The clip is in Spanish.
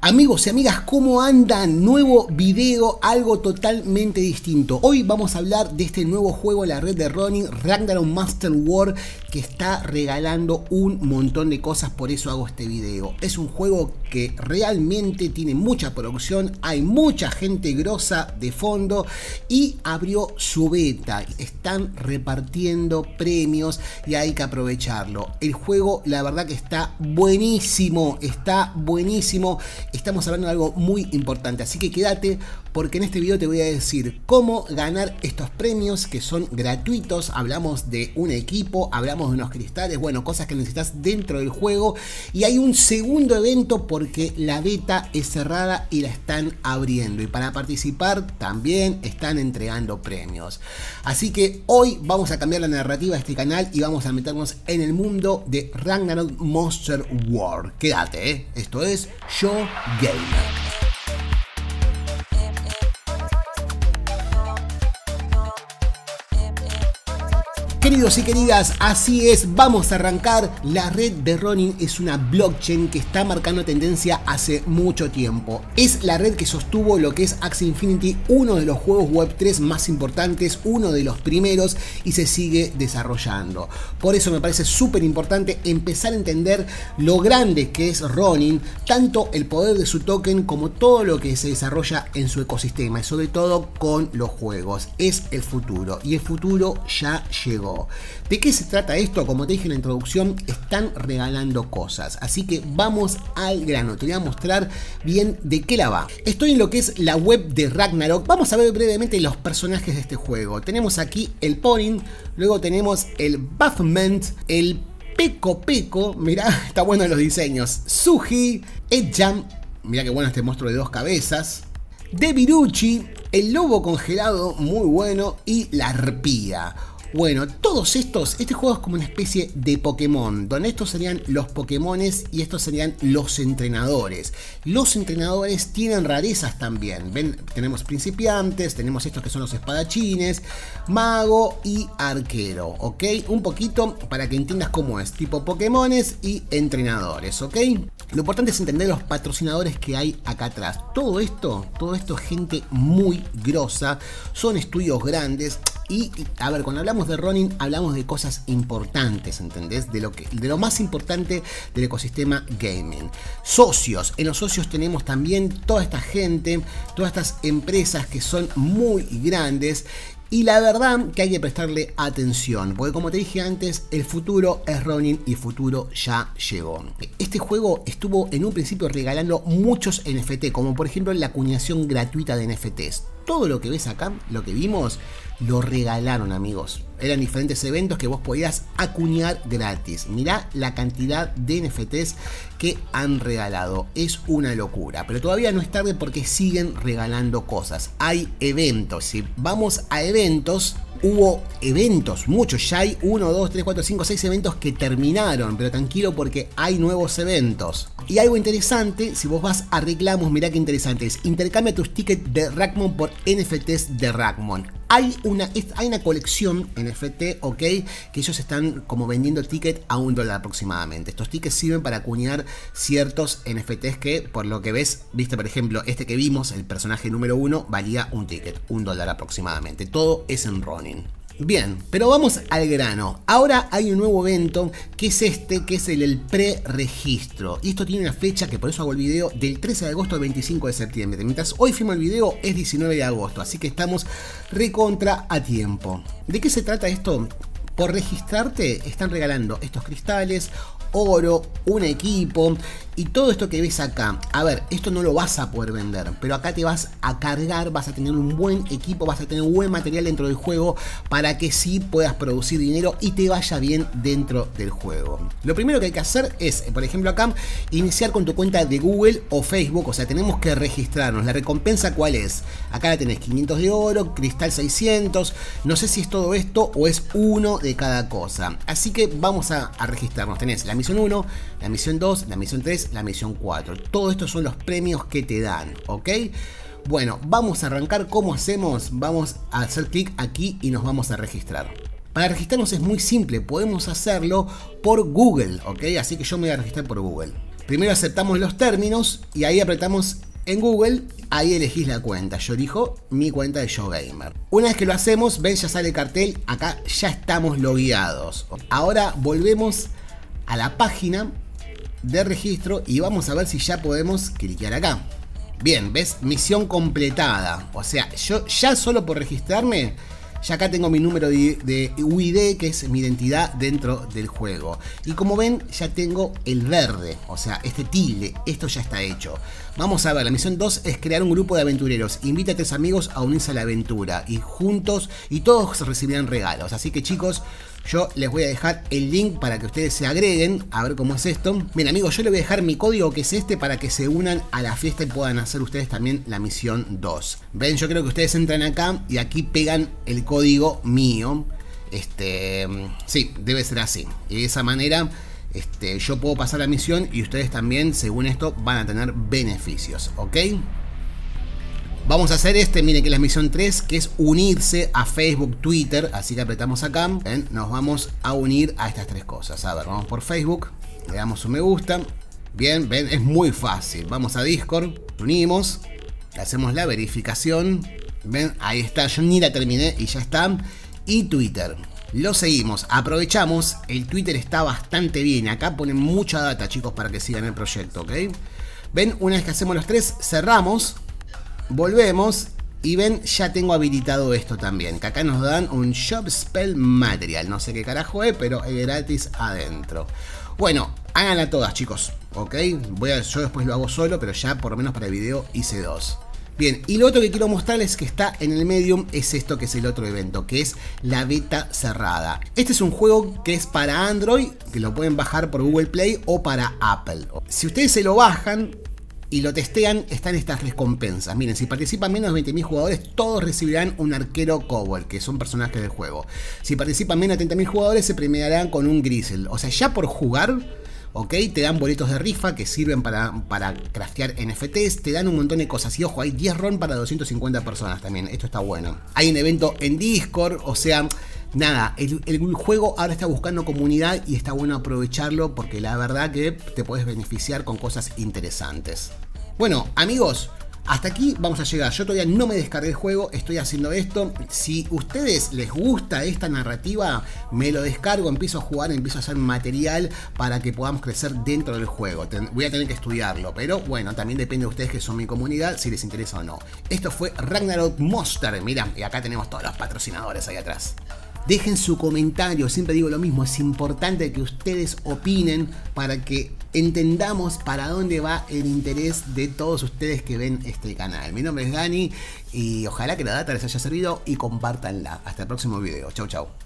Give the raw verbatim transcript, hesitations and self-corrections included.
Amigos y amigas, ¿cómo andan? Nuevo video, algo totalmente distinto. Hoy vamos a hablar de este nuevo juego en la red de Ronin, Ragnarok Master War, que está regalando un montón de cosas, por eso hago este video. Es un juego que realmente tiene mucha producción, hay mucha gente grosa de fondo y abrió su beta. Están repartiendo premios y hay que aprovecharlo. El juego, la verdad que está buenísimo, está buenísimo. Estamos hablando de algo muy importante, así que quédate porque en este video te voy a decir cómo ganar estos premios que son gratuitos. Hablamos de un equipo, hablamos de unos cristales, bueno, cosas que necesitas dentro del juego. Y hay un segundo evento porque la beta es cerrada y la están abriendo. Y para participar también están entregando premios. Así que hoy vamos a cambiar la narrativa de este canal y vamos a meternos en el mundo de Ragnarok Master War. Quédate, ¿eh? Esto es Yo Gamer. Queridos y queridas, así es, vamos a arrancar. La red de Ronin es una blockchain que está marcando tendencia hace mucho tiempo. Es la red que sostuvo lo que es Axie Infinity, uno de los juegos web tres más importantes, uno de los primeros, y se sigue desarrollando. Por eso me parece súper importante empezar a entender lo grande que es Ronin, tanto el poder de su token como todo lo que se desarrolla en su ecosistema y sobre todo con los juegos. Es el futuro y el futuro ya llegó. ¿De qué se trata esto? Como te dije en la introducción, están regalando cosas, así que vamos al grano. Te voy a mostrar bien de qué la va. Estoy en lo que es la web de Ragnarok. Vamos a ver brevemente los personajes de este juego. Tenemos aquí el Porin, luego tenemos el Baphomet, el Peko Peko, mirá, está bueno los diseños, Suji, Edjam, mirá que bueno este monstruo de dos cabezas, Deviruchi, el lobo congelado, muy bueno, y la arpía. Bueno, todos estos, este juego es como una especie de Pokémon, donde estos serían los Pokémones y estos serían los entrenadores. Los entrenadores tienen rarezas también, ven, tenemos principiantes, tenemos estos que son los espadachines, mago y arquero, ¿ok? Un poquito para que entiendas cómo es, tipo Pokémones y entrenadores, ¿ok? Lo importante es entender los patrocinadores que hay acá atrás. Todo esto, todo esto es gente muy grosa, son estudios grandes. Y, a ver, cuando hablamos de Ronin, hablamos de cosas importantes, ¿entendés? De lo, que, de lo más importante del ecosistema gaming. Socios. En los socios tenemos también toda esta gente, todas estas empresas que son muy grandes. Y la verdad que hay que prestarle atención, porque como te dije antes, el futuro es Ronin y el futuro ya llegó. Este juego estuvo en un principio regalando muchos N F T, como por ejemplo la acuñación gratuita de N F Ts. Todo lo que ves acá, lo que vimos, lo regalaron, amigos. Eran diferentes eventos que vos podías acuñar gratis. Mirá la cantidad de N F Ts que han regalado. Es una locura. Pero todavía no es tarde porque siguen regalando cosas. Hay eventos. Si vamos a eventos, hubo eventos, muchos. Ya hay uno, dos, tres, cuatro, cinco, seis eventos que terminaron. Pero tranquilo porque hay nuevos eventos. Y algo interesante, si vos vas a reclamos, mirá qué interesante es. Intercambia tus tickets de Ragmon por N F Ts de Ragmon. Hay una, hay una colección N F T, ok, que ellos están como vendiendo tickets a un dólar aproximadamente. Estos tickets sirven para acuñar ciertos N F Ts que, por lo que ves, viste, por ejemplo, este que vimos, el personaje número uno, valía un ticket, un dólar aproximadamente. Todo es en Ronin. Bien, pero vamos al grano. Ahora hay un nuevo evento que es este, que es el, el pre-registro. Y esto tiene una fecha que por eso hago el video del trece de agosto al veinticinco de septiembre. Mientras hoy filmo el video es diecinueve de agosto, así que estamos recontra a tiempo. ¿De qué se trata esto? Por registrarte están regalando estos cristales, oro, un equipo y todo esto que ves acá. A ver, esto no lo vas a poder vender, pero acá te vas a cargar, vas a tener un buen equipo, vas a tener un buen material dentro del juego para que sí puedas producir dinero y te vaya bien dentro del juego. Lo primero que hay que hacer es, por ejemplo acá, iniciar con tu cuenta de Google o Facebook, o sea, tenemos que registrarnos. La recompensa, ¿cuál es? Acá la tenés, quinientos de oro, cristal seiscientos, no sé si es todo esto o es uno de cada cosa. Así que vamos a, a registrarnos. Tenés la misión uno, la misión dos, la misión tres, la misión cuatro. Todo esto son los premios que te dan, ¿ok? Bueno, vamos a arrancar. ¿Cómo hacemos? Vamos a hacer clic aquí y nos vamos a registrar. Para registrarnos es muy simple, podemos hacerlo por Google, ¿ok? Así que yo me voy a registrar por Google. Primero aceptamos los términos y ahí apretamos en Google, ahí elegís la cuenta. Yo elijo mi cuenta de YoGamer. Una vez que lo hacemos, ven, ya sale el cartel, acá ya estamos logueados. Ahora volvemos a la página de registro y vamos a ver si ya podemos cliquear acá. Bien, ves, misión completada. O sea, yo ya solo por registrarme, ya acá tengo mi número de, de U I D, que es mi identidad dentro del juego. Y como ven, ya tengo el verde, o sea, este tilde, esto ya está hecho. Vamos a ver, la misión dos es crear un grupo de aventureros. Invita a tres amigos a unirse a la aventura y juntos, y todos recibirán regalos. Así que chicos, yo les voy a dejar el link para que ustedes se agreguen, a ver cómo es esto. Bien amigos, yo les voy a dejar mi código, que es este, para que se unan a la fiesta y puedan hacer ustedes también la misión dos. Ven, yo creo que ustedes entran acá y aquí pegan el código mío. Este, sí, debe ser así. Y de esa manera este, yo puedo pasar la misión y ustedes también, según esto, van a tener beneficios, ¿ok? Vamos a hacer este, miren, que es la misión tres, que es unirse a Facebook, Twitter. Así que apretamos acá, ¿ven? Nos vamos a unir a estas tres cosas. A ver, vamos por Facebook, le damos un me gusta. Bien, ven, es muy fácil. Vamos a Discord, unimos, le hacemos la verificación. Ven, ahí está, yo ni la terminé y ya está. Y Twitter, lo seguimos, aprovechamos, el Twitter está bastante bien. Acá ponen mucha data, chicos, para que sigan el proyecto, ¿ok? Ven, una vez que hacemos los tres, cerramos. Volvemos y ven, ya tengo habilitado esto también, que acá nos dan un Shop Spell Material, no sé qué carajo es, pero es gratis adentro. Bueno, háganla todas, chicos, ok, voy a, yo después lo hago solo, pero ya por lo menos para el video hice dos. Bien, y lo otro que quiero mostrarles que está en el Medium es esto, que es el otro evento, que es la beta cerrada. Este es un juego que es para Android, que lo pueden bajar por Google Play o para Apple. Si ustedes se lo bajan y lo testean, están estas recompensas. Miren, si participan menos de veinte mil jugadores, todos recibirán un arquero Kobold, que son personajes del juego. Si participan menos de treinta mil jugadores, se premiarán con un Grisel. O sea, ya por jugar, ok, te dan boletos de rifa que sirven para, para craftear N F Ts, te dan un montón de cosas. Y ojo, hay diez ron para doscientas cincuenta personas también. Esto está bueno. Hay un evento en Discord, o sea, nada, el, el juego ahora está buscando comunidad y está bueno aprovecharlo porque la verdad que te puedes beneficiar con cosas interesantes. Bueno, amigos, hasta aquí vamos a llegar. Yo todavía no me descargué el juego, estoy haciendo esto. Si a ustedes les gusta esta narrativa, me lo descargo, empiezo a jugar, empiezo a hacer material para que podamos crecer dentro del juego. Ten, voy a tener que estudiarlo, pero bueno, también depende de ustedes, que son mi comunidad, si les interesa o no. Esto fue Ragnarok Monster, mirá, y acá tenemos todos los patrocinadores ahí atrás. Dejen su comentario, siempre digo lo mismo, es importante que ustedes opinen para que entendamos para dónde va el interés de todos ustedes que ven este canal. Mi nombre es Dani y ojalá que la data les haya servido y compártanla. Hasta el próximo video. Chau, chau.